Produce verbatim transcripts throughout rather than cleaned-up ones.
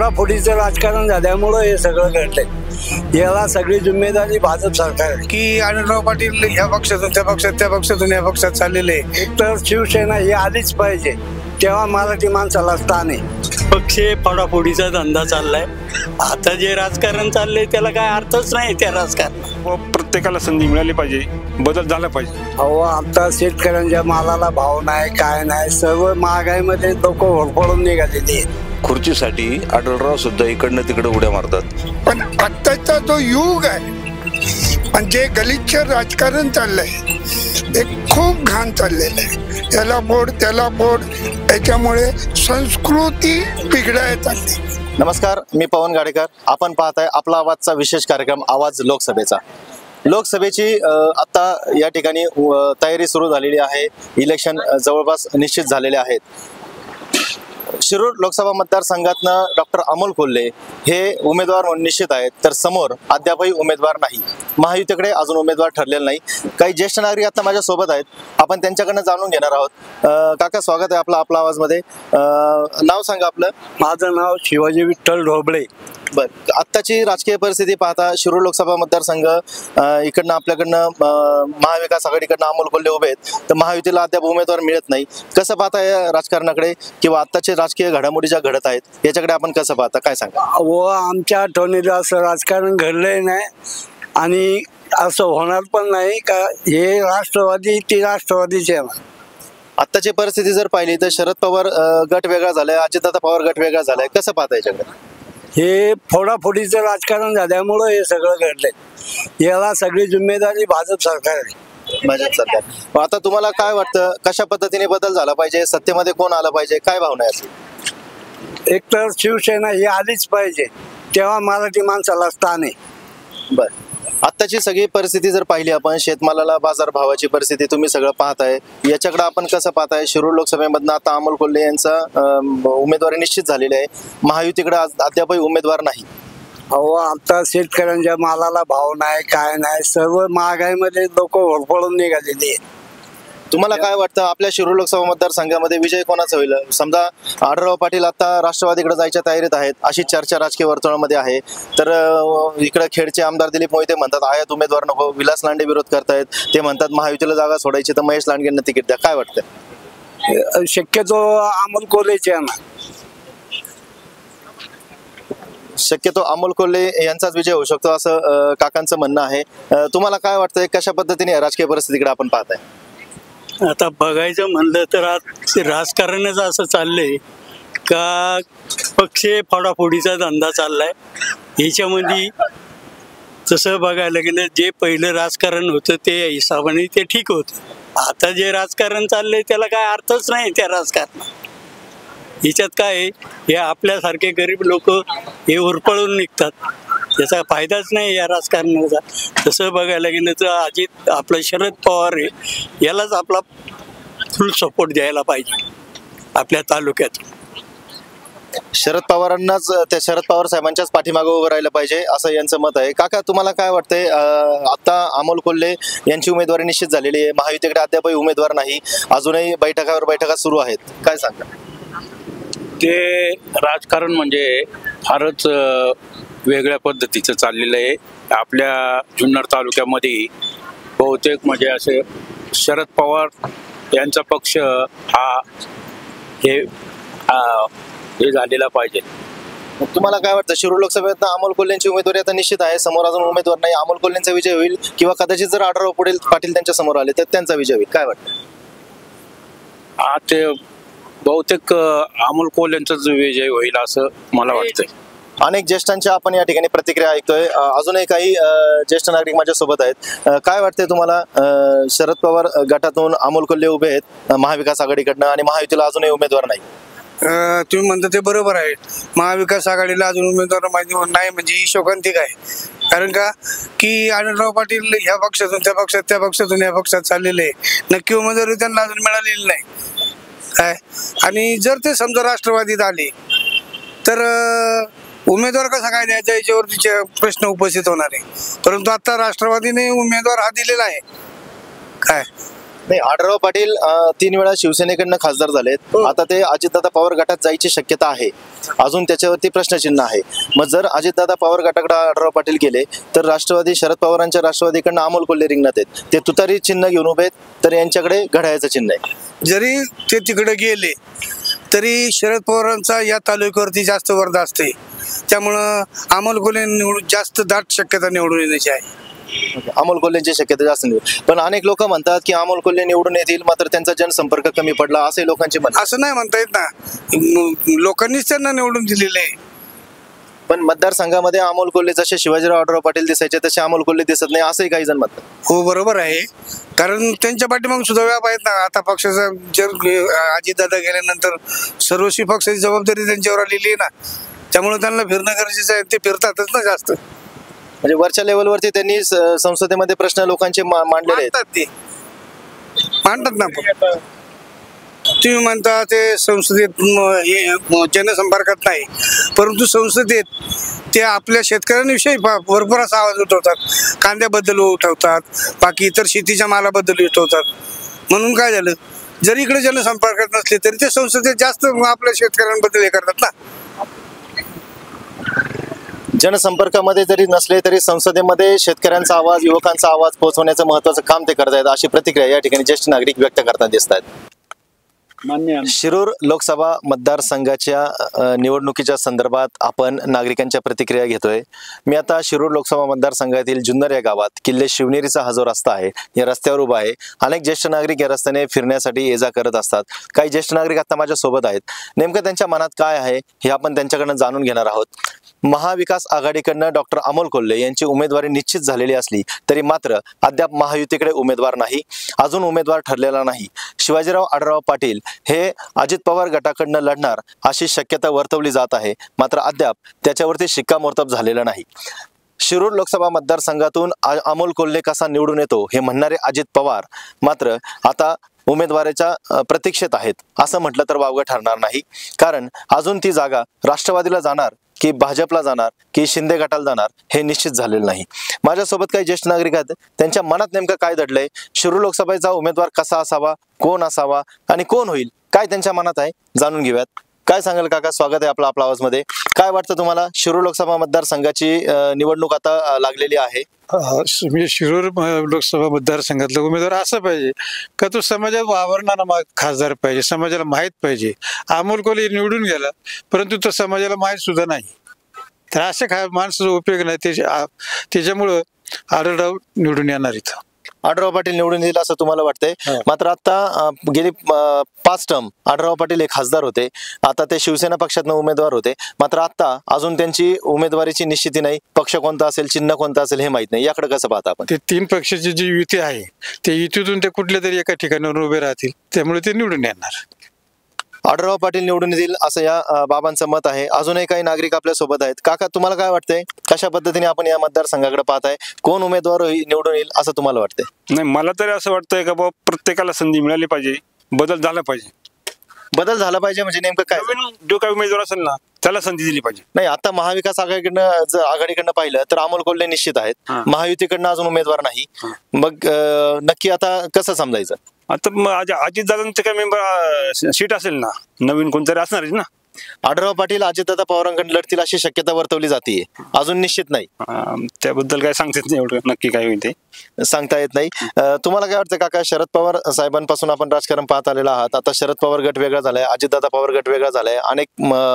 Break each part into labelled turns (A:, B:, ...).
A: फोडाफोडीचं राजकारण झाल्यामुळं हे सगळं घडलंय। याला सगळी जिम्मेदारी भाजप सरकार आहे
B: की अनिलराव पाटील ह्या पक्षातून त्या पक्षात त्या पक्षातून या पक्षात चाललेले।
A: तर शिवसेना ही आलीच पाहिजे, तेव्हा मराठी माणसाला स्थान आहे।
C: पक्ष फोडाफोडीचा धंदा चाललाय। आता जे राजकारण चाललंय त्याला काय अर्थच नाही त्या राजकारणात।
D: प्रत्येकाला संधी मिळाली पाहिजे, बदल झाला पाहिजे।
A: अहो आता शेतकऱ्यांच्या मालाला भाव नाही, काय नाही, सर्व महागाईमध्ये लोक होरपळून निघालेली आहेत।
E: खुर्चीसाठी आढळराव सुद्धा इकडनं तिकडे उड्या मारतात।
F: पण आत्ताचा जो युग आहे आणि जे गलिच्छ राजकारण चाललंय ते खूप घाण चाललेलं आहे। याला बोड त्याला बोड, याच्यामुळे संस्कृती बिघडायला चालली।
G: नमस्कार, मी पवन गाडेकर। आपण पाहताय आपला आवाजचा विशेष कार्यक्रम आवाज लोकसभेचा। लोकसभेची आता या ठिकाणी तयारी सुरू झालेली आहे। इलेक्शन जवळपास निश्चित झालेले आहेत। शिरूर लोकसभा मतदारसंघातनं डॉक्टर अमोल कोल्हे हे उमेदवार म्हणून निश्चित आहेत, तर समोर अद्यापही उमेदवार नाही। महायुतीकडे अजून उमेदवार ठरलेला नाही। काही ज्येष्ठ नागरिक आता माझ्या सोबत आहेत, आपण त्यांच्याकडनं जाणून घेणार आहोत। काका, स्वागत आहे आपलं आपला आवाजमध्ये। नाव सांगा आपलं।
A: माझं नाव शिवाजी विठ्ठल ढोबळे।
G: बर, आत्ताची राजकीय परिस्थिती पाहता शिरूर लोकसभा मतदारसंघ इकडनं आपल्याकडनं महाविकास आघाडीकडनं अमोल कोल्हे उभे आहेत, तर महायुतीला अद्याप उमेदवार मिळत नाही। कसं पाहता या राजकारणाकडे किंवा आत्ताचे राजकीय घडामोडी ज्या घडत आहेत याच्याकडे आपण कसं पाहता, काय सांगा?
A: व आमच्या आठवणीला असं राजकारण घडलंय नाही आणि असं होणार पण नाही का। हे राष्ट्रवादी ती राष्ट्रवादीचे आहे।
G: आत्ताची परिस्थिती जर पाहिली तर शरद पवार गट वेगळा झालाय, अजितदादा पवार गट वेगळा झालाय, कसं पाहता याच्याकडे?
A: हे फोडाफोडीचं राजकारण झाल्यामुळं हे सगळं घडलंय। याला सगळी जिम्मेदारी भाजप सरकार आहे।
G: भाजप सरकार। आता तुम्हाला काय वाटतं, कशा पद्धतीने बदल झाला पाहिजे, सत्तेमध्ये कोण आलं पाहिजे, काय भावना आहे?
A: एक तर शिवसेना ही आलीच पाहिजे, तेव्हा मराठी माणसाला स्थान आहे।
G: बर, आत्ताची सगळी परिस्थिती जर पाहिली आपण, शेतमालाला बाजारभावाची परिस्थिती तुम्ही सगळं पाहताय, याच्याकडे आपण कसं पाहताय? शिरूर लोकसभेमधनं आता अमोल कोल्हे यांचा उमेदवारी निश्चित झालेली आहे, महायुतीकडे अद्यापही उमेदवार नाही।
A: अहो आता शेतकऱ्यांच्या मालाला भाव नाही, काय नाही, सर्व महागाईमध्ये लोक होरपळून निघालेली आहेत।
G: तुम्हाला काय वाटतं, आपल्या शिरूर लोकसभा मतदारसंघामध्ये विजय कोणाचा होईल? समजा आढळराव पाटील आता राष्ट्रवादीकडे जायच्या तयारीत आहेत अशी चर्चा राजकीय वर्तुळामध्ये आहे, तर इकडे खेडचे आमदार दिलीप मोहिते म्हणतात आयात उमेदवार नको, विलास लांडे विरोध करतायत, ते म्हणतात महायुतीला जागा सोडायची तर महेश लांडगेंना तिकीट द्या। काय वाटतं?
A: शक्यतो अमोल कोल्हेचे आहे ना।
G: शक्यतो अमोल कोल्हे यांचाच विजय होऊ शकतो असं काकांचं म्हणणं आहे। तुम्हाला काय वाटतंय, कशा पद्धतीने राजकीय परिस्थितीकडे आपण पाहताय?
C: आता बघायचं म्हणलं तर आज राजकारणच असं चाललंय का पक्ष फोडाफोडीचा धंदा चाललाय। ह्याच्यामध्ये तसं बघायला गेलं जे पहिलं राजकारण होतं ते हिशोबाने ते ठीक होतं। आता जे राजकारण चाललंय त्याला काय अर्थच नाही त्या राजकारणात। ह्याच्यात काय आहे, हे आपल्यासारखे गरीब लोक हे उरपळून निघतात, त्याचा फायदाच नाही या राजकारणाचा। तसं बघायला गेलं तर अजित आपलं शरद पवार आहे, यालाच आपला फुल सपोर्ट द्यायला पाहिजे आपल्या तालुक्यात।
G: शरद पवारांनाच, त्या शरद पवार साहेबांच्याच पाठीमागे उभं राहिलं पाहिजे असं यांचं मत आहे। काका, तुम्हाला काय वाटतंय, आता अमोल कोल्हे यांची उमेदवारी निश्चित झालेली आहे, महायुतीकडे अद्यापही उमेदवार नाही, अजूनही बैठकावर बैठका सुरू आहेत, काय सांगा?
H: ते राजकारण म्हणजे फारच वेगळ्या पद्धतीचं चाललेलं आहे। आपल्या जुन्नर तालुक्यामध्ये बहुतेक म्हणजे असे शरद पवार यांचा पक्ष हा हे हे झालेला पाहिजे।
G: तुम्हाला काय वाटतं, शिरूर लोकसभेत अमोल कोल्हेंची उमेदवारी आता निश्चित आहे, समोर अजून उमेदवार नाही, अमोल कोल्हेंचा विजय होईल किंवा कदाचित जर आढळराव पाटील त्यांच्या समोर आले तर त्यांचा विजय होईल, काय वाटतं?
H: हा, ते बहुतेक अमोल कोल्हेंचाच विजय होईल असं मला वाटतंय।
G: अनेक ज्येष्ठांच्या आपण या ठिकाणी प्रतिक्रिया ऐकतोय, अजूनही काही ज्येष्ठ नागरिक माझ्या सोबत आहेत। काय वाटतंय तुम्हाला, शरद पवार गटातून अमोल कोल्हे उभे आहेत महाविकास आघाडीकडनं आणि महायुतीला अजूनही उमेदवार नाही?
B: तुम्ही म्हणता ते बरोबर आहे, महाविकास आघाडीला अजून उमेदवार माहिती नाही म्हणजे ही शोकांतिक आहे। कारण का की अनिलराव पाटील ह्या पक्षातून त्या पक्षात त्या पक्षातून या पक्षात चाललेले, नक्की उमेदवारी त्यांना अजून मिळालेली नाही काय। आणि जर ते समजा राष्ट्रवादीत आले तर उमेदवार कसा काय द्यायचा याच्यावरती प्रश्न उपस्थित होणार आहे। परंतु आता राष्ट्रवादीने उमेदवार हा दिलेला आहे काय,
G: नाही, आढळराव पाटील अं, तीन वेळा शिवसेनेकडनं खासदार झालेत. आता ते अजितदादा पवार गटात जायची शक्यता आहे. अजून त्याच्यावरती प्रश्नचिन्ह आहे. मग जर अजितदादा पवार गटाकडे आढळराव पाटील गेले तर राष्ट्रवादी शरद पवारांच्या राष्ट्रवादीकडनं अमोल कोल्हे रिंगणात आहेत. ते तुतारी चिन्ह घेऊन उभे आहेत तर यांच्याकडे घड्याळाचं चिन्ह आहे.
B: जरी ते तिकडे गेले तरी शरद पवारांचा या तालुक्यावरती जास्त वर्धास्त आहे. त्यामुळं अमोल कोल्हे निवडून जास्त दाट शक्यता निवडून येण्याची आहे.
G: अमोल कोल्हेंची शक्यता जास्त नाही, पण अनेक लोक म्हणतात की अमोल कोल्हे निवडून येतील मात्र त्यांचा जनसंपर्क कमी पडला असे लोकांचे म्हणणं.
B: असं नाही म्हणता येत ना, लोकांनीच त्यांना निवडून दिलेले आहे.
G: पण मतदारसंघामध्ये अमोल कोल्हे जसे शिवाजीराव आढळराव पाटील दिसायचे तसे अमोल कोल्हे दिसत नाही असंही काही जण म्हणतात.
B: हो बरोबर आहे, कारण त्यांच्या पाठीमागे सुद्धा व्याप आहेत ना. आता पक्षाचा जर अजितदादा गेल्यानंतर सर्वस्वी पक्षाची जबाबदारी त्यांच्यावर आलेली आहे ना, त्यामुळे त्यांना फिरणं गरजेचं आहे. ते फिरतातच ना जास्त.
G: म्हणजे वरच्या लेवलवरती त्यांनी स- संसदेमध्ये प्रश्न लोकांचे मा- मांडलेले आहेत.
B: मांडतात ते मांडतात ना. पण तुम्ही म्हणता ते संसदेत म- हे म- जनसंपर्कात नाही, परंतु संसदेत ते आपल्या शेतकऱ्यांविषयी भ- भरपूर असा आवाज उठवतात. कांद्याबद्दल उठवतात, बाकी इतर शेतीच्या मालाबद्दल उठवतात. म्हणून काय झालं, जरी इकडे जनसंपर्कात नसले तरी ते संसदेत जास्त आपल्या शेतकऱ्यांबद्दल हे करतात ना.
G: जनसंपर्कामध्ये जरी नसले तरी संसदेमध्ये शेतकऱ्यांचा आवाज, युवकांचा आवाज पोहोचवण्याचं महत्वाचं काम ते करतायत अशी प्रतिक्रिया या ठिकाणी ज्येष्ठ नागरिक व्यक्त करताना दिसत आहेत. शिरूर लोकसभा मतदारसंघाच्या अ, निवडणुकीच्या संदर्भात आपण नागरिकांच्या प्रतिक्रिया घेतोय. मी आता शिरूर लोकसभा मतदारसंघातील जुन्नर या गावात किल्ले शिवनेरीचा हा जो रस्ता आहे या रस्त्यावर उभा आहे. अनेक ज्येष्ठ नागरिक या रस्त्याने फिरण्यासाठी ये जा करत असतात. काही ज्येष्ठ नागरिक आता माझ्या सोबत आहेत. नेमकं त्यांच्या मनात काय आहे हे आपण त्यांच्याकडनं जाणून घेणार आहोत. महाविकास आघाडीकडनं डॉक्टर अमोल कोल्हे यांची उमेदवारी निश्चित झालेली असली तरी मात्र अद्याप महायुतीकडे उमेदवार नाही, अजून उमेदवार ठरलेला नाही. शिवाजीराव आढळराव पाटील हे अजित पवार गटाकडनं लढणार अशी शक्यता वर्तवली जात आहे, मात्र अद्याप त्याच्यावरती शिक्कामोर्तब झालेलं नाही. शिरूर लोकसभा मतदारसंघातून अमोल कोल्हे कसा निवडून येतो हे म्हणणारे अजित पवार मात्र आता उमेदवाराच्या प्रतीक्षेत आहेत असं म्हटलं तर वावगं ठरणार नाही. कारण अजून ती जागा राष्ट्रवादीला जाणार की भाजपला जाणार की शिंदे गटाला जाणार हे निश्चित झालेलं नाही. माझ्यासोबत काही ज्येष्ठ नागरिक आहेत. त्यांच्या मनात नेमकं काय दडलंय, शिरूर लोकसभेचा उमेदवार कसा असावा, कोण असावा आणि कोण होईल, काय त्यांच्या मनात आहे जाणून घेऊयात. काय सांगाल काका, स्वागत आहे आपलं आपल्या आवाजमध्ये. काय वाटतं तुम्हाला, शिरूर लोकसभा मतदारसंघाची निवडणूक आता लागलेली आहे.
I: म्हणजे शिरूर लोकसभा मतदारसंघातला उमेदवार असा पाहिजे का तो समाजात वावरणारा खासदार पाहिजे, समाजाला माहीत पाहिजे. अमोल कोल्हे निवडून गेला परंतु तो समाजाला माहीत सुद्धा नाही, तर अशा खा माणसाचा उपयोग नाही. त्याच्या त्याच्यामुळं आढळराव निवडून येणार इथं.
G: आढळराव पाटील निवडून येईल असं तुम्हाला वाटतंय. मात्र आता गेली पाच टर्म आढळराव पाटील हे खासदार होते, आता ते शिवसेना पक्षातनं उमेदवार होते. मात्र आता अजून त्यांची उमेदवारीची निश्चिती नाही, पक्ष कोणता असेल, चिन्ह कोणतं असेल हे माहित नाही. याकडे कसं पाहता आपण?
I: ते तीन पक्षाची जी युती आहे त्या युतीतून ते कुठल्या तरी एका ठिकाणावर उभे राहतील, त्यामुळे ते निवडून येणार.
G: आढळराव पाटील निवडून येतील असं या बाबांचं मत आहे. अजूनही काही नागरिक आपल्या सोबत आहेत. काका, तुम्हाला काय वाटतंय, कशा पद्धतीने आपण या मतदारसंघाकडे पाहताय, कोण उमेदवार निवडून येईल असं तुम्हाला वाटतंय?
D: नाही, मला तरी असं वाटतंय का बाबा प्रत्येकाला संधी मिळाली पाहिजे, बदल झाला पाहिजे.
G: बदल झाला पाहिजे म्हणजे नेमकं काय?
D: नवीन जो काही उमेदवार असेल ना त्याला संधी दिली पाहिजे.
G: नाही, आता महाविकास आघाडीकडनं जर आघाडीकडनं पाहिलं तर अमोल कोल्हे निश्चित आहेत, महायुतीकडनं अजून उमेदवार नाही. मग नक्की आता कसं समजायचं?
D: आता अजितदादांचे काही मेंबर सीट असेल ना, नवीन कोणतरी असणारच ना.
G: आढळराव पाटील अजितदादा पवारांकडे लढतील अशी शक्यता वर्तवली जाते, अजून निश्चित नाही.
D: त्याबद्दल काय सांगता येत नाही, एवढं नक्की काय होईल ते
G: सांगता येत नाही. तुम्हाला काय वाटतं काका, शरद पवार साहेबांपासून आपण राजकारण पाहत आलेला आहात. आता शरद पवार गट वेगळा झालाय, अजितदादा पवार गट वेगळा झालाय, अनेक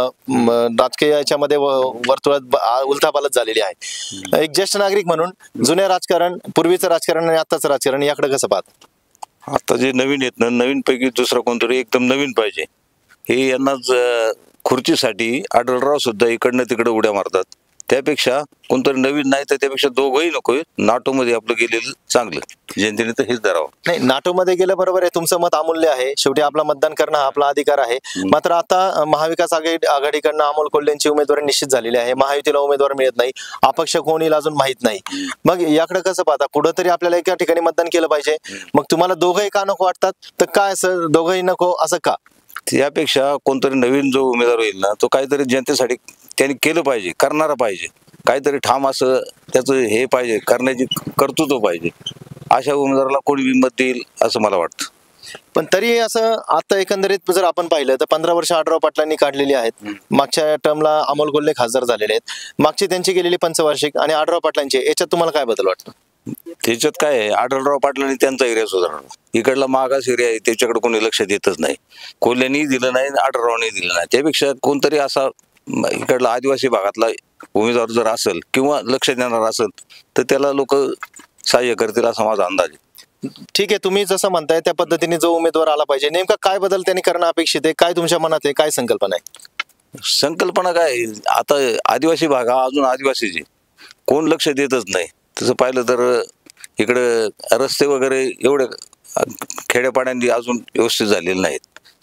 G: राजकीय याच्यामध्ये वर्तुळात उलथापालथ झालेली आहे. एक ज्येष्ठ नागरिक म्हणून जुन्या राजकारण, पूर्वीचं राजकारण आणि आताचं राजकारण याकडे कसं पाहत?
E: आता जे नवीन आहेत ना, नवीन पैकी दुसरा कोणतरी एकदम नवीन पाहिजे. हे यांनाच खुर्चीसाठी आढळराव सुद्धा इकडनं तिकडे उड्या मारतात. त्यापेक्षा कोणतरी नवीन नाही तर त्यापेक्षा दोघंही नको, नाटो मध्ये आपलं गेलेलं चांगलं, जनतेने तर हेच धरावं.
G: नाही, नाटो मध्ये गेलं बरोबर आहे, तुमचं मत अमूल्य आहे, शेवटी आपला मतदान करणं हा आपला अधिकार आहे. मात्र आता महाविकास आघाडी आघाडीकडनं अमोल कोल्हेंची उमेदवारी निश्चित झालेली आहे, महायुतीला उमेदवार मिळत नाही, अपक्ष कोण येईल अजून माहित नाही. मग याकडे कसं पाहता, कुठंतरी आपल्याला एका ठिकाणी मतदान केलं पाहिजे. मग तुम्हाला दोघंही का नको वाटतात, तर काय असं दोघंही नको असं का?
E: त्यापेक्षा कोणतरी नवीन जो उमेदवार होईल ना तो काहीतरी जनतेसाठी त्यांनी केलं पाहिजे, करणारा पाहिजे, काहीतरी ठाम असं त्याचं हे पाहिजे, करण्याची कर्तृत्व पाहिजे. अशा उमेदवाराला कोणी बी मत देईल असं मला वाटतं.
G: पण तरी असं आता एकंदरीत जर आपण पाहिलं तर पंधरा वर्ष आढराव पाटलांनी काढलेली आहेत. मागच्या टर्मला अमोल कोल्हे खासदार झालेले आहेत, मागची त्यांची गेलेली पंचवार्षिक आणि आढराव पाटलांची, याच्यात तुम्हाला काय बदल वाटतं?
E: त्याच्यात काय आहे, आढळराव पाटलांनी त्यांचा एरिया सुधारला. इकडला मागास एरिया आहे त्याच्याकडे कोणी लक्ष देतच नाही. कोल्ह्यांनी दिलं नाही, आढळरावने दिलं नाही. त्यापेक्षा कोणतरी असा इकडला आदिवासी भागातला उमेदवार जर असेल किंवा लक्ष देणार असेल तर त्याला लोक सहाय्य करतील असा माझा अंदाज आहे.
G: ठीक आहे, तुम्ही जसं म्हणताय त्या पद्धतीने जो उमेदवार आला पाहिजे, नेमका काय बदल त्यांनी करणं अपेक्षित आहे? काय तुमच्या मनात आहे, काय संकल्पना आहे?
E: संकल्पना काय, आता आदिवासी भाग हा अजून आदिवासीचे कोण लक्ष देतच नाही. तसं पाहिलं तर इकडं रस्ते वगैरे एवढे खेड्यापाड्यांनी अजून व्यवस्थित झालेले नाहीत.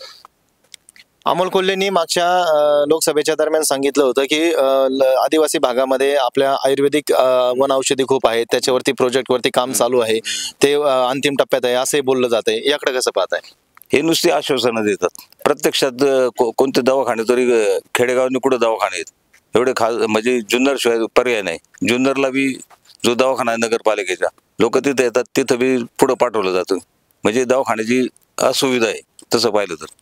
G: अमोल कोल्हेंनी मागच्या लोकसभेच्या दरम्यान सांगितलं होतं की आदिवासी भागामध्ये आपल्या आयुर्वेदिक वन औषधी खूप आहेत, त्याच्यावरती प्रोजेक्टवरती काम चालू आहे, ते अंतिम टप्प्यात आहे असंही बोललं जातंय. याकडे कसं पाहताय?
E: हे नुसती आश्वासनं देतात. प्रत्यक्षात कोणते दवाखाने तरी खेडेगावांनी कुठं दवाखाने आहेत एवढे खास, म्हणजे जुन्नर शिवाय पर्याय नाही. जुन्नरला बी जो दवाखाना आहे नगरपालिकेचा, लोक तिथे येतात, तिथं बी पुढं पाठवलं जातं. म्हणजे दवाखान्याची असुविधा आहे तसं पाहिलं तर.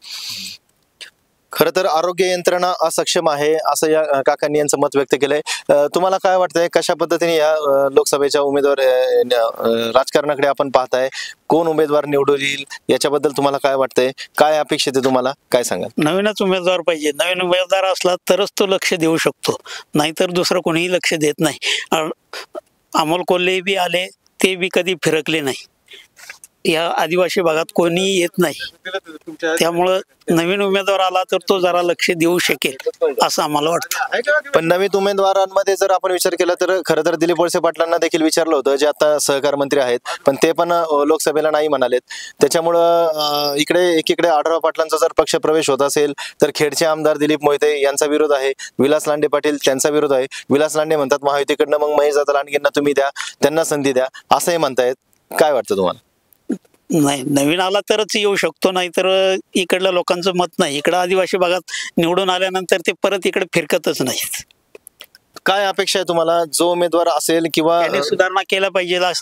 G: खरं तर आरोग्य यंत्रणा असक्षम आहे असं या काकांनी यांचं मत व्यक्त केलंय. तुम्हाला काय वाटतंय, कशा पद्धतीने या लोकसभेच्या उमेदवार राजकारणाकडे आपण पाहताय, कोण उमेदवार निवडून येईल याच्याबद्दल तुम्हाला काय वाटतंय, काय अपेक्षित आहे तुम्हाला, काय सांगाल?
C: नवीनच उमेदवार पाहिजे. नवीन उमेदवार असला तरच तो लक्ष देऊ शकतो, नाहीतर दुसरं कोणीही लक्ष देत नाही. अमोल कोल्हे बी आले, ते बी कधी फिरकले नाही. या आदिवासी भागात कोणी येत नाही, त्यामुळं नवीन उमेदवार आला तर तो जरा लक्ष देऊ शकेल असं आम्हाला वाटतं.
G: पण नवीन उमेदवारांमध्ये जर आपण विचार केला तर खरं तर दिलीप वळसे पाटलांना देखील विचारलं होतं, जे आता सहकार मंत्री आहेत, पण ते पण लोकसभेला नाही म्हणालेत. त्याच्यामुळं इकडे एकीकडे आढळराव पाटलांचा जर पक्ष प्रवेश होत असेल तर खेडचे आमदार दिलीप मोहिते यांचा विरोध आहे, विलास लांडे पाटील त्यांचा विरोध आहे. विलास लांडे म्हणतात महायुतीकडनं मग महेश दादा लांडगेंना तुम्ही द्या, त्यांना संधी द्या असंही म्हणतायत. काय वाटतं तुम्हाला?
C: नाही, नवीन आला तरच येऊ शकतो, नाही तर इकडल्या लोकांचं मत नाही. इकडं आदिवासी भागात निवडून आल्यानंतर ते परत इकडे फिरकतच नाहीत.
G: काय अपेक्षा आहे तुम्हाला, जो उमेदवार असेल किंवा
C: त्यांनी सुधारणा केला पाहिजे, असं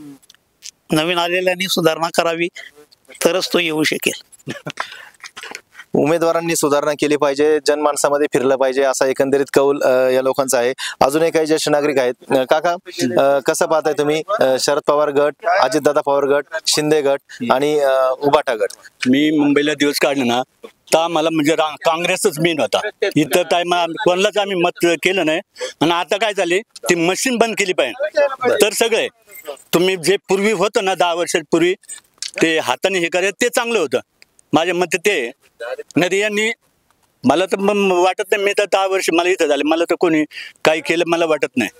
C: नवीन आलेल्यांनी सुधारणा करावी तरच तो येऊ शकेल.
G: उमेदवारांनी सुधारणा केली पाहिजे, जनमानसामध्ये फिरलं पाहिजे असा एकंदरीत कौल या लोकांचा आहे. अजूनही काही ज्येष्ठ नागरिक आहेत. काका, कसं पाहताय तुम्ही शरद पवार गट, अजितदादा पवार गट, शिंदे गट आणि उबाटा गट?
J: मी मुंबईला दिवस काढले ना तर आम्हाला म्हणजे काँग्रेसच मेन होता. इतर टाइम कोणालाच आम्ही मत केलं नाही. आणि आता काय झाले, ती मशीन बंद केली पाहिजे तर सगळे तुम्ही जे पूर्वी होतं ना दहा वर्षापूर्वी ते हाताने हे करायचं ते चांगलं होतं माझ्या मते. ते नाही यांनी मला तर वाटत नाही, मी तर दहा वर्ष मला इथं झाले, मला तर कोणी काही केलं मला वाटत नाही.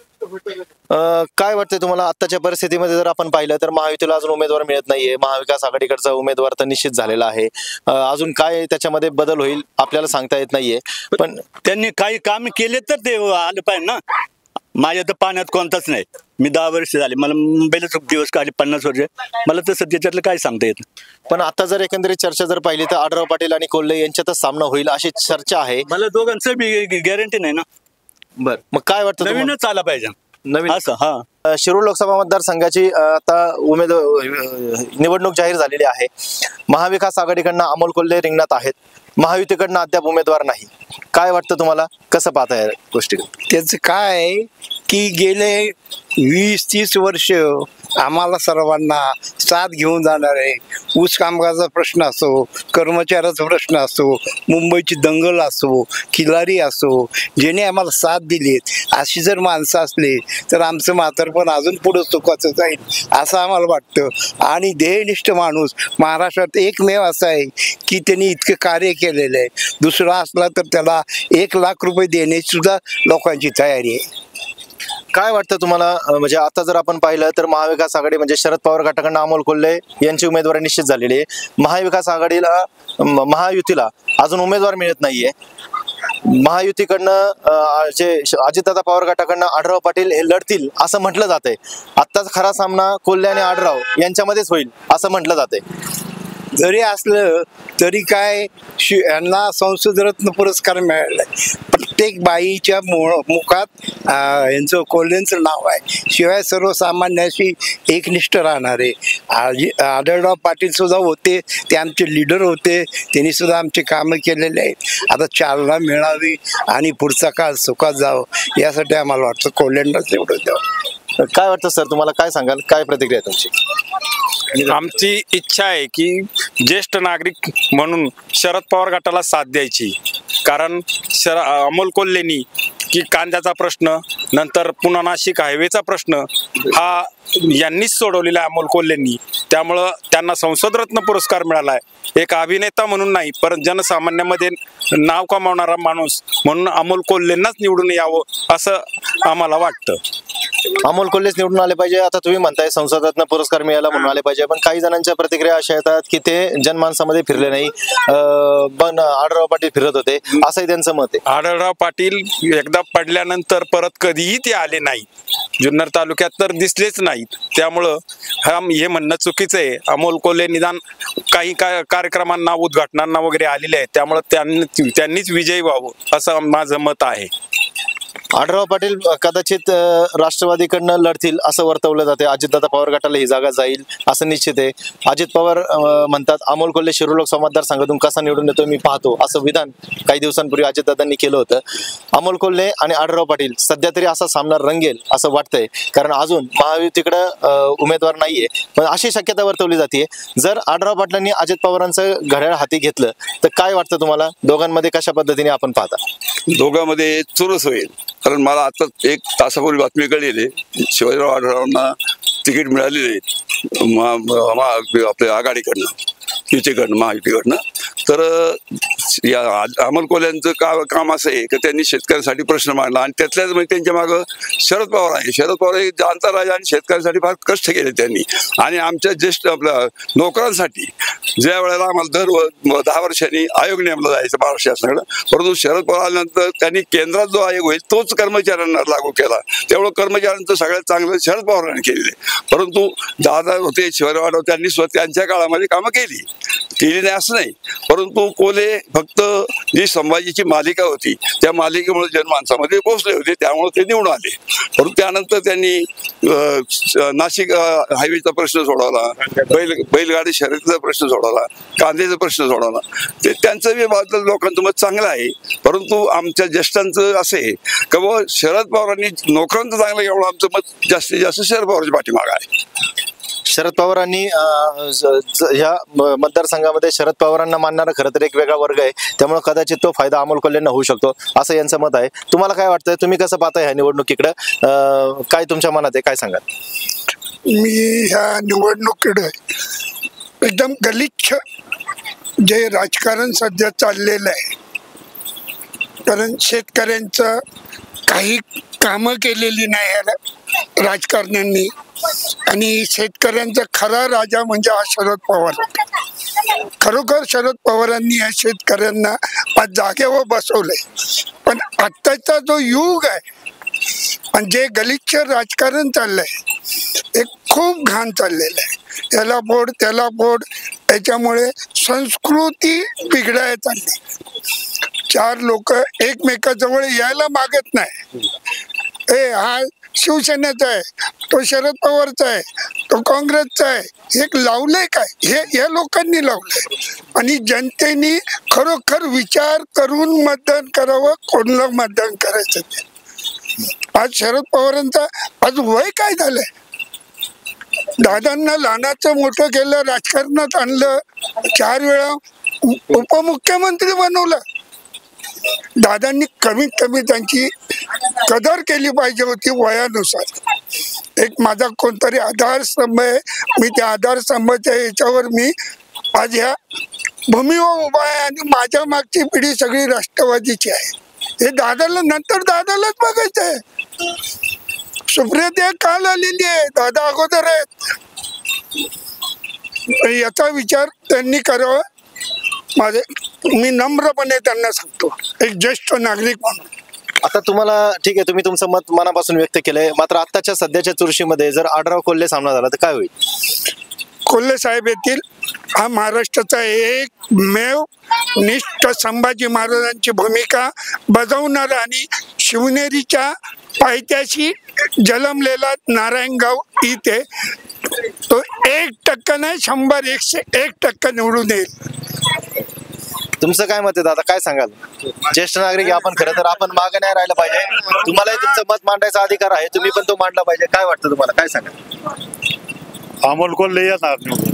G: काय वाटतंय तुम्हाला आताच्या परिस्थितीमध्ये जर आपण पाहिलं तर महायुतीला अजून उमेदवार मिळत नाहीये, महाविकास आघाडीकडचा उमेदवार तर निश्चित झालेला आहे. अजून काय त्याच्यामध्ये बदल होईल आपल्याला सांगता येत नाहीये, पण
J: त्यांनी काही काम केले तर ते आलं पाहिजे ना. माझ्या तर पाण्यात कोणताच नाही. मी दहा वर्ष झाले, मला मुंबईलाच दिवस काढले पन्नास वर्ष, मला तसं त्याच्यातलं काय सांगता येत.
G: पण आता जर एकंदरीत चर्चा जर पाहिली तर आढळराव पाटील आणि कोल्हे यांच्यातच सामना होईल अशी चर्चा आहे.
J: मला दोघांचं बी गॅरंटी नाही ना.
G: बर, मग काय वाटतं?
J: नवीनच आला पाहिजे
G: नवीन
J: असं. हा,
G: शिरूर लोकसभा मतदारसंघाची आता उमेदवार निवडणूक जाहीर झालेली आहे. महाविकास आघाडीकडनं अमोल कोल्हे रिंगणात आहेत, महायुतीकडनं अद्याप उमेदवार नाही. काय वाटतं तुम्हाला, कसं पाहताय गोष्टी?
A: त्याचं काय की गेले वीस तीस वर्ष आम्हाला सर्वांना साथ घेऊन जाणार आहे. ऊस कामगाराचा प्रश्न असो, कर्मचाऱ्याचा प्रश्न असो, मुंबईची दंगल असो, खिलारी असो, ज्याने आम्हाला साथ दिलीत, अशी जर माणसं असली तर आमचं म्हातारपण अजून पुढं सुखाचं जाईल असं आम्हाला वाटतं. आणि ध्येयनिष्ठ माणूस महाराष्ट्रात एकमेव असा आहे की त्यांनी इतकं कार्य केलेलं आहे. दुसरा असला तर त्याला एक लाख रुपये देण्याची सुद्धा लोकांची तयारी आहे.
G: काय वाटतं तुम्हाला, म्हणजे आता जर आपण पाहिलं तर महाविकास आघाडी म्हणजे शरद पवार गटाकडनं अमोल कोल्हे यांची उमेदवारी निश्चित झालेली आहे. महाविकास आघाडीला महायुतीला अजून उमेदवार मिळत नाहीये. महायुतीकडनं जे अजितदादा पवार गटाकडनं आढळराव पाटील हे लढतील असं म्हटलं जातंय. आत्ताच खरा सामना कोल्हे आणि आढळराव यांच्यामध्येच होईल असं म्हटलं जातंय.
A: जरी असलं तरी काय यांना संसद रत्न पुरस्कार मिळालाय. प्रत्येक बाईच्या मु- मुखात अं, यांचं कोल्हेंचं नाव आहे. शिवाय सर्वसामान्याशी एकनिष्ठ राहणारे आजी आढळराव पाटील सुद्धा होते, ते आमचे लीडर होते, त्यांनी सुद्धा आमचे कामं केलेले आहेत. आता चालना मिळावी आणि पुढचा काळ सुखात जावं यासाठी आम्हाला वाटतं कोल्हेंनाच एवढं द्यावं.
G: काय वाटतं सर, तुम्हाला काय सांगाल, काय प्रतिक्रिया आहे तुमची?
H: आमची इच्छा आहे की ज्येष्ठ नागरिक म्हणून शरद पवार गटाला साथ द्यायची. कारण शर अमोल कोल्हेंनी की कांद्याचा प्रश्न, नंतर पुन्हा नाशिक हायवेचा प्रश्न हा यांनीच सोडवलेला आहे अमोल कोल्हेंनी. त्यामुळं त्यांना संसदरत्न पुरस्कार मिळाला आहे. एक अभिनेता म्हणून नाही, पण जनसामान्यामध्ये नाव कमावणारा माणूस म्हणून अमोल कोल्हेंनाच निवडून यावं असं आम्हाला वाटतं.
G: अमोल कोल्हेच निवडून आले पाहिजे. आता तुम्ही म्हणताय संसदातनं पुरस्कार मिळाला म्हणून आले पाहिजे, पण काही जणांच्या प्रतिक्रिया अशा येतात की ते जनमानसामध्ये फिरले नाही, पण आढळराव पाटील फिरत होते, असंही त्यांचं मत आहे.
H: आढळराव पाटील एकदा पडल्यानंतर परत कधीही ते आले नाही, जुन्नर तालुक्यात तर दिसलेच नाहीत. त्यामुळं हा हे म्हणणं चुकीचं आहे. अमोल कोल्हे निदान काही का कार्यक्रमांना उद्घाटनांना वगैरे आलेले आहेत, त्यामुळं त्यांनी त्यांनीच विजयी व्हावं असं माझं मत आहे.
G: आढळराव पाटील कदाचित राष्ट्रवादीकडनं लढतील असं वर्तवलं जाते. अजितदादा पवार गटाला ही जागा जाईल असं निश्चित आहे. अजित पवार म्हणतात अमोल कोल्हे शिरूर लोकसभा मतदारसंघातून कसा निवडून येतो मी पाहतो, असं विधान काही दिवसांपूर्वी अजितदादांनी केलं होतं. अमोल कोल्हे आणि आढळराव पाटील सध्या तरी असा सामना रंगेल असं वाटतंय, कारण अजून महायुतीकडं उमेदवार नाहीये, पण अशी शक्यता वर्तवली जाते. जर आढळराव पाटलांनी अजित पवारांचं घड्याळ हाती घेतलं तर काय वाटतं तुम्हाला, दोघांमध्ये कशा पद्धतीने आपण पाहता?
K: दोघांमध्ये चुरस होईल. कारण मला आता एक तासापूर्वी बातमी कळलेली शिवाजीराव आढळरावांना तिकीट मिळालेले आहे आपल्या आघाडीकडनं, युतीकडनं, महायुतीकडनं. तर या अमोल कोल्ह्यांचं का काम असं आहे की त्यांनी शेतकऱ्यांसाठी प्रश्न मांडला आणि त्यातल्याच म्हणजे त्यांच्या मागं शरद पवार आहे. शरद पवार हे जाणता राजा आणि शेतकऱ्यांसाठी फार कष्ट केले त्यांनी. आणि आमच्या ज्येष्ठ आपल्या नोकरांसाठी ज्या वेळेला आम्हाला दर दहा वर्षांनी आयोग नेमला जायचं महाराष्ट्र शासनाकडं, परंतु शरद पवार आल्यानंतर त्यांनी केंद्रात जो आयोग होईल तोच कर्मचाऱ्यांना लागू केला. त्यामुळं कर्मचाऱ्यांचं सगळ्यात चांगलं शरद पवारांनी केलेले. परंतु दादा होते शिवाजीराव, त्यांनी स्वतः त्यांच्या काळामध्ये कामं केली केली नाही असं नाही, परंतु कोल्हे फक्त जी संभाजीची मालिका होती त्या मालिकेमुळे जनमानसामध्ये पोहोचले होते, त्यामुळे ते निवडून आले. परंतु त्यानंतर त्यांनी नाशिक हायवेचा प्रश्न सोडवला, बैल बैलगाडी शर्यतीचा प्रश्न सोडवला, कांद्याचा प्रश्न सोडवला. ते त्यांचं बी बाबतीत लोकांचं मत चांगलं आहे. परंतु आमच्या ज्येष्ठांचं असं आहे की बाबा शरद पवारांनी नोकरांचं चांगलं एवढं आमचं मत जास्तीत जास्त शरद पवारच्या पाठीमागं आहे.
G: शरद पवारांनी ह्या मतदारसंघामध्ये शरद पवारांना मानणारा खरं तर एक वेगळा वर्ग आहे, त्यामुळे कदाचित तो फायदा अमोल कोल्हेंना होऊ शकतो असं यांचं मत आहे. तुम्हाला काय वाटतंय, तुम्ही कसं पाहताय ह्या निवडणुकीकडं, काय तुमच्या मनात आहे, काय सांगाल?
F: मी ह्या निवडणुकीकडे एकदम गलिच्छ जे राजकारण सध्या चाललेलं आहे, कारण शेतकऱ्यांचं काही कामं केलेली नाही या राजकारण्यांनी, आणि शेतकऱ्यांचा खरा राजा म्हणजे हा शरद पवार. खरोखर शरद पवारांनी या शेतकऱ्यांना आज जागेवर बसवलंय. पण आत्ताचा जो युग आहे आणि जे गलिच्छ राजकारण चाललंय एक खूप घाण चाललेलं आहे. याला बोड त्याला बोड, याच्यामुळे संस्कृती बिघडायला चालली. चार लोक एकमेकाजवळ यायला मागत नाही. ए हा शिवसेनेचा आहे, तो शरद पवारचा आहे, तो काँग्रेसचा आहे, हे लावलंय काय? हे या लोकांनी लावलंय. आणि जनतेने खरोखर विचार करून मतदान करावं, कोणाला मतदान करायचं ते. आज शरद पवारांचा आज वय काय झालंय? दादांना लहानाचं मोठं केलं, राजकारणात आणलं, चार वेळा उपमुख्यमंत्री बनवलं. दादांनी कमीत कमी त्यांची कदर केली पाहिजे होती वयानुसार. एक माझा कोणतरी आधारस्तंभ आहे, मी त्या आधारस्तंभाच्या याच्यावर मी आज ह्या भूमीवर उभा आहे आणि माझ्या मागची पिढी सगळी राष्ट्रवादीची आहे. हे दादाला नंतर दादालाच बघायचं आहे. सुप्रिया काल आलेली आहे, दादा अगोदर आहेत. याचा विचार त्यांनी करावा. माझे मी नम्रपणे त्यांना सांगतो, एक ज्येष्ठ नागरिक म्हणून.
G: आता तुम्हाला ठीक आहे, तुम्ही तुमचं मत मनापासून व्यक्त केलंय, मात्र आताच्या सध्याच्या चुरशीमध्ये जर आढळराव कोल्हे सामना झाला तर काय होईल?
F: कोल्हे साहेब येतील, हा महाराष्ट्राचा एकमेव निष्ठ संभाजी महाराजांची भूमिका बजावणारा आणि शिवनेरीच्या पायथ्याशी जन्मलेला नारायणगाव इथे तो एक टक्का नाही शंभर एकशे एक टक्का निवडून येईल.
G: तुमचं काय मत आहे दादा, काय सांगाल? ज्येष्ठ नागरिक आपण खरं तर आपण मागे नाही राहिलं पाहिजे, तुम्हालाही तुमचं मत मांडायचा अधिकार आहे, तुम्ही पण तो मांडला पाहिजे. काय वाटतं तुम्हाला, काय सांगाल?
I: अमोल कोल्हे येणार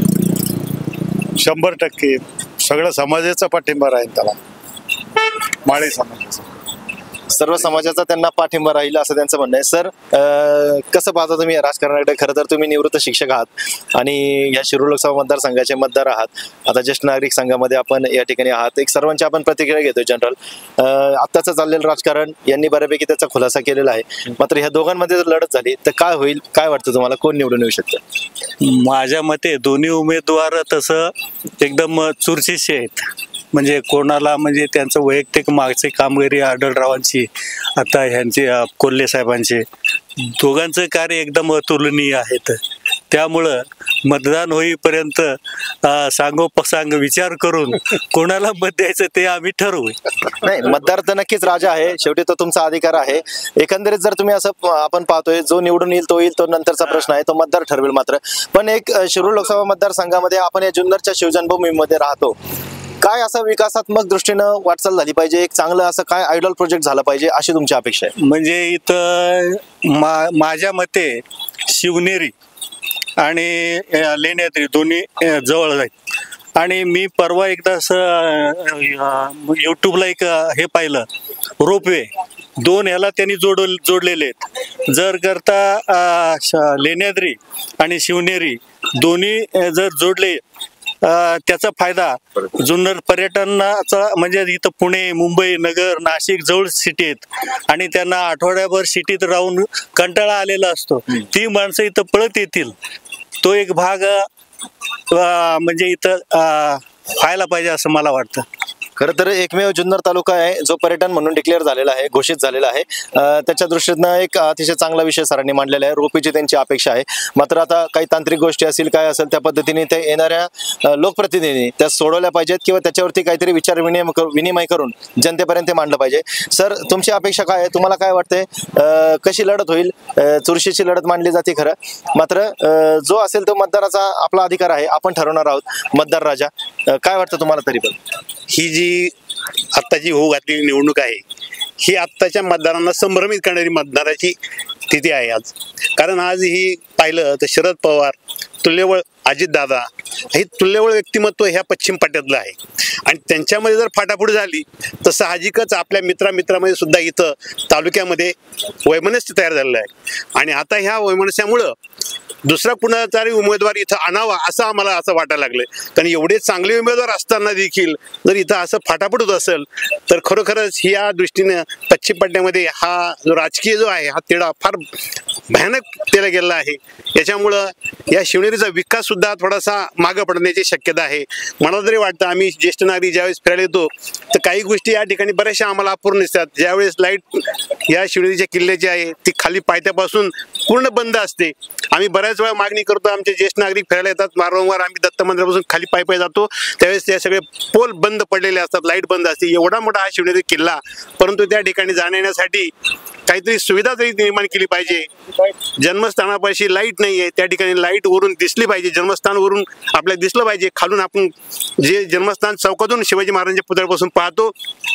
I: निवडून शंभर टक्के. सगळ्या समाजाचा पाठिंबा राहील त्याला, माळी समाजाचा,
G: सर्व समाजाचा त्यांना पाठिंबा राहील असं त्यांचं म्हणणं आहे. सर कसं पाहता तुम्ही या राजकारणाकडे? खरं तर तुम्ही निवृत्त शिक्षक आहात आणि या शिरूर लोकसभा मतदारसंघाचे मतदार आहात. आता ज्येष्ठ नागरिक संघामध्ये आपण या ठिकाणी आहात. एक सर्वांची आपण प्रतिक्रिया घेतोय जनरल. आत्ताचं चाललेलं राजकारण यांनी बऱ्यापैकी त्याचा खुलासा केलेला आहे. मात्र ह्या दोघांमध्ये जर लढत झाली तर काय होईल, काय वाटतं तुम्हाला, कोण निवडून येऊ शकतं?
C: माझ्या मते दोन्ही उमेदवार तसं एकदम चुरशीचे आहेत. म्हणजे कोणाला म्हणजे त्यांचं वैयक्तिक मागचे कामगिरी आढळरावांची, आता ह्यांचे कोल्हे साहेबांचे, दोघांचं कार्य एकदम अतुलनीय आहेत. त्यामुळं मतदान होईपर्यंत सांगोपसांग विचार करून कोणाला मत द्यायचं ते आम्ही ठरवू.
G: नाही, मतदार तर नक्कीच राजा आहे, शेवटी तो तुमचा अधिकार आहे. एकंदरीत जर तुम्ही असं आपण पाहतोय जो निवडून येईल तो येईल, तो नंतरचा प्रश्न आहे, तो मतदार ठरवेल. मात्र पण एक शिरूर लोकसभा मतदारसंघामध्ये आपण या जुन्नरच्या शिवजन्मभूमीमध्ये राहतो. काय असं विकासात्मक दृष्टीनं वाटचाल झाली पाहिजे, एक चांगलं असं काय आयडॉल प्रोजेक्ट झाला पाहिजे अशी तुमची अपेक्षा आहे?
C: म्हणजे इथं मा माझ्या मते शिवनेरी आणि लेण्याद्री दोन्ही जवळ आहेत. आणि मी परवा एकदा असं यूट्यूबला एक हे पाहिलं, रोपवे दोन याला त्यांनी जोड जोडलेले आहेत. जर करता लेण्याद्री आणि शिवनेरी दोन्ही जर जोडले त्याचा फायदा जुन्नर पर्यटनाचा, म्हणजे इथं पुणे, मुंबई, नगर, नाशिक जवळ सिटी आहेत आणि त्यांना आठवड्याभर सिटीत राहून कंटाळा आलेला असतो. ती माणसं इथं पळत येतील. तो एक भाग म्हणजे इथं व्हायला पाहिजे असं मला वाटतं.
G: खरं तर एकमेव जुन्नर तालुका आहे जो पर्यटन म्हणून डिक्लेअर झालेला आहे, घोषित झालेला आहे. त्याच्या दृष्टीनं एक अतिशय चांगला विषय सरांनी मांडलेला आहे. रोपीची त्यांची अपेक्षा आहे. मात्र आता काही तांत्रिक गोष्टी असतील, काय असेल, त्या पद्धतीने ते येणाऱ्या लोकप्रतिनिधी त्या सोडवल्या पाहिजेत किंवा त्याच्यावरती काहीतरी विचार विनिमय विनिमय करून जनतेपर्यंत मांडलं पाहिजे. सर तुमची अपेक्षा काय आहे, तुम्हाला काय वाटतंय, कशी लढत होईल? चुरशीची लढत मांडली जाते खरं, मात्र जो असेल तो मतदाराचा आपला अधिकार आहे, आपण ठरवणार आहोत मतदार राजा. काय वाटतं तुम्हाला? तरी पण
L: ही जी आत्ताची होऊ घातलेली निवडणूक आहे ही आत्ताच्या मतदारांना संभ्रमित करणारी मतदाराची स्थिती आहे आज. कारण आज ही पाहिलं तर शरद पवार, तुल्यबळ अजितदादा, हे तुल्यबळ व्यक्तिमत्व ह्या पश्चिम पट्ट्यातलं आहे आणि त्यांच्यामध्ये जर फाटाफूट झाली तर साहजिकच आपल्या मित्रामित्रामध्ये सुद्धा इथं तालुक्यामध्ये वैमनस्य तयार झालेलं आहे. आणि आता ह्या वैमनस्यामुळं दुसरा कुणाचाही उमेदवार इथं आणावा असं आम्हाला असं वाटायला लागलंय. कारण एवढे चांगले उमेदवार असताना देखील जर इथं असं फाटाफूट होत असेल तर खरोखरच या दृष्टीनं पश्चिम पट्ट्यामध्ये हा जो राजकीय जो आहे हा तेढा फार भयानक तेढा गेलेला आहे. याच्यामुळं या शिवनेरीचा विकास सुद्धा थोडासा मागं पडण्याची शक्यता आहे. मला तरी वाटतं, आम्ही ज्येष्ठ नागरिक ज्यावेळेस फिरायला येतो तर काही गोष्टी या ठिकाणी बऱ्याचशा आम्हाला अपूर्ण दिसतात. ज्यावेळेस लाईट या शिवनेरीच्या किल्ल्याची आहे ती खाली पायथ्यापासून पूर्ण बंद असते. आम्ही बऱ्याच वेळा मागणी करतो, आमचे ज्येष्ठ नागरिक फिरायला येतात, वारंवार आम्ही दत्त मंदिरापासून खाली पाय पाय जातो, त्यावेळेस त्या सगळे पोल बंद पडलेले असतात, लाईट बंद असते. एवढा मोठा हा शिवनेरी किल्ला, परंतु त्या ठिकाणी जाण्यासाठी काहीतरी सुविधा तरी निर्माण केली पाहिजे. जन्मस्थानापाशी लाईट नाही आहे, त्या ठिकाणी लाईट वरून दिसली पाहिजे, जन्मस्थानवरून आपल्याला दिसलं पाहिजे. खालून आपण जे जन्मस्थान चौकातून शिवाजी महाराजांच्या पुतळ्यापासून पाहतो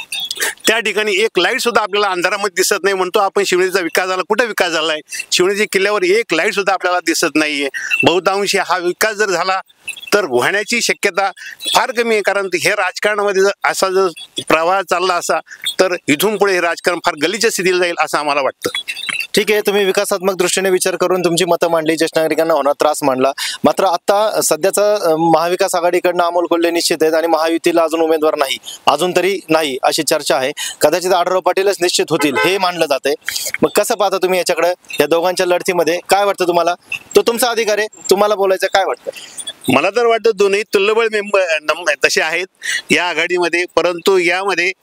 L: त्या ठिकाणी एक लाईट सुद्धा आपल्याला अंधारामध्ये दिसत नाही. म्हणतो आपण शिवनेरीचा विकास झाला, कुठे विकास झालाय? शिवनेरी किल्ल्यावर एक लाईट सुद्धा आपल्याला दिसत नाहीये. बहुतांशी हा विकास जर झाला तर होण्याची शक्यता फार कमी आहे. कारण हे राजकारणामध्ये जर असा जर प्रवाह चालला असा तर इथून पुढे हे राजकारण फार गलिच्छ स्थितीला जाईल असं आम्हाला वाटतं.
G: ठीक आहे, तुम्ही विकासात्मक दृष्टीने विचार करून तुमची मतं मांडली, ज्येष्ठ नागरिकांना होणार त्रास मांडला. मात्र आता सध्याचा महाविकास आघाडीकडनं अमोल कोल्हे निश्चित आहेत आणि महायुतीला अजून उमेदवार नाही, अजून तरी नाही अशी चर्चा आहे. कदाचित आढळराव पाटीलच निश्चित होतील हे मानलं जाते. मग कसं पाहता तुम्ही याच्याकडे, या दोघांच्या लढतीमध्ये काय वाटतं तुम्हाला? तो तुमचा अधिकार आहे, तुम्हाला बोलायचं, काय वाटतं?
L: मला तर वाटतं दोन्ही तुल्यबळ मेंबर तसे आहेत या आघाडीमध्ये, परंतु यामध्ये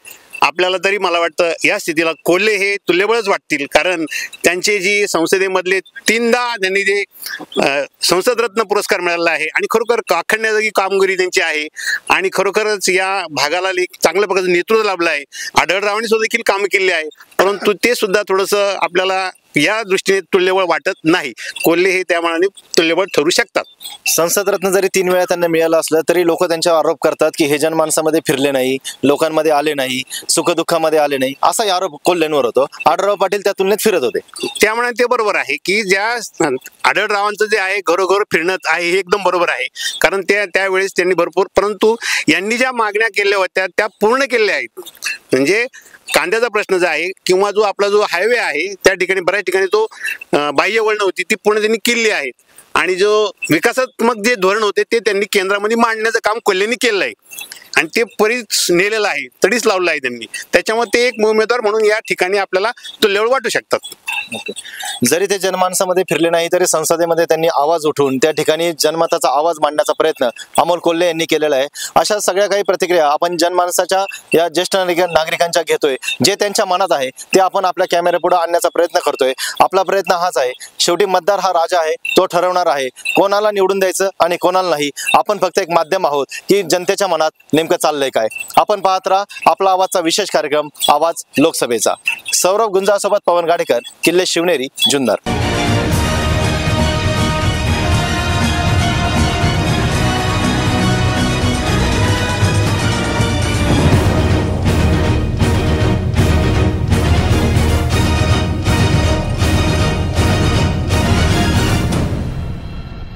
L: आपल्याला तरी मला वाटतं या स्थितीला कोल्हे हे तुल्यबळच वाटतील, कारण त्यांचे जी संसदेमधले तीनदा त्यांनी जे संसद रत्न पुरस्कार मिळालेला आहे आणि खरोखर अखंड कामगिरी त्यांची आहे आणि खरोखरच या भागाला एक चांगल्या प्रकारचं नेतृत्व लाभलं आहे. आढळरावांनी सुद्धा देखील कामं केली आहे, परंतु ते सुद्धा थोडंसं आपल्याला या दृष्टीने तुल्यबळ वाटत नाही. कोल्हे हे त्या मानाने तुल्यबळ ठरू शकतात.
G: संसद रत्न जरी तीन वेळा त्यांना मिळालं असलं तरी लोक त्यांच्यावर आरोप करतात की हे जनमानसामध्ये फिरले नाही, लोकांमध्ये आले नाही, सुखदुःखामध्ये आले नाही, असा आरोप कोल्हेंवर होतो. आढळराव पाटील त्या तुलनेत फिरत होते.
L: त्यामुळे ते बरोबर आहे की ज्या आढळरावांचं जे आहे घरोघर फिरणं आहे हे एकदम बरोबर आहे, कारण त्या त्यावेळेस त्यांनी भरपूर, परंतु यांनी ज्या मागण्या केल्या होत्या त्या पूर्ण केल्या आहेत. म्हणजे कांद्याचा प्रश्न जो आहे किंवा जो आपला जो हायवे आहे त्या ठिकाणी बऱ्याच ठिकाणी तो बाह्य वळण होती ती पूर्ण त्यांनी केली आहेत आणि जो विकासात्मक जे धोरण होते ते त्यांनी केंद्रामध्ये मांडण्याचं काम कोल्हेंनी केलं आहे आणि ते परीच नेलेलं आहे, तडीच लावलं आहे त्यांनी. त्याच्यामुळे ते एक उमेदवार म्हणून या ठिकाणी आपल्याला तुल्यबळ वाटू शकतात.
G: जरी ते जनमानसामध्ये फिरले नाही तरी संसदेमध्ये त्यांनी आवाज उठवून त्या ठिकाणी जनमताचा आवाज मांडण्याचा प्रयत्न अमोल कोल्हे यांनी केलेला आहे. अशा सगळ्या काही प्रतिक्रिया आपण जनमानसाच्या या ज्येष्ठ नागरिकांच्या घेतोय. जे त्यांच्या मनात आहे ते आपण आपल्या कॅमेऱ्यापुढे आणण्याचा प्रयत्न करतोय. आपला प्रयत्न हाच आहे. शेवटी मतदार हा राजा आहे, तो ठरवणार आहे कोणाला निवडून द्यायचं आणि कोणाला नाही. आपण फक्त एक माध्यम आहोत की जनतेच्या मनात नेमकं चाललंय काय. आपण पाहत राहा आपला आवाजचा विशेष कार्यक्रम आवाज लोकसभेचा. सौरभ गुंजासोबत पवन गाडेकर, किल्ले शिवनेरी, जुन्नर.